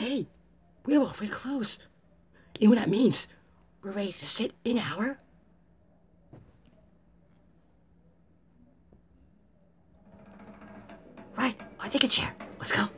Hey, we're awfully close. You know what that means? We're ready to sit in our... Right, I think a chair. Let's go.